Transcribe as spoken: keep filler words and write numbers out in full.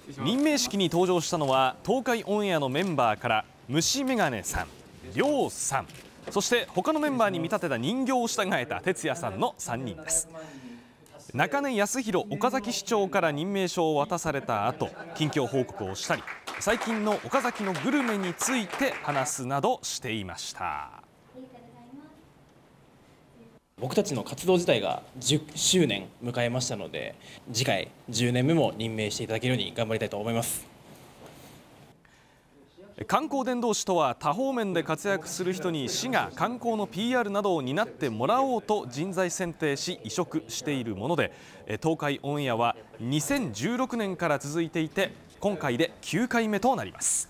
任命式に登場したのは東海オンエアのメンバーから虫眼鏡さん、りょうさん、そして他のメンバーに見立てた人形を従えた哲也さんのさんにんです。中根康弘岡崎市長から任命書を渡された後、近況報告をしたり、最近の岡崎のグルメについて話すなどしていました。 僕たちの活動自体がじゅっしゅうねん迎えましたので、次回じゅうねんめも任命していただけるように頑張りたいと思います。 観光伝道師とは多方面で活躍する人に市が観光の ピーアール などを担ってもらおうと人材選定し委嘱しているもので、東海オンエアはにせんじゅうろくねんから続いていて、今回できゅうかいめとなります。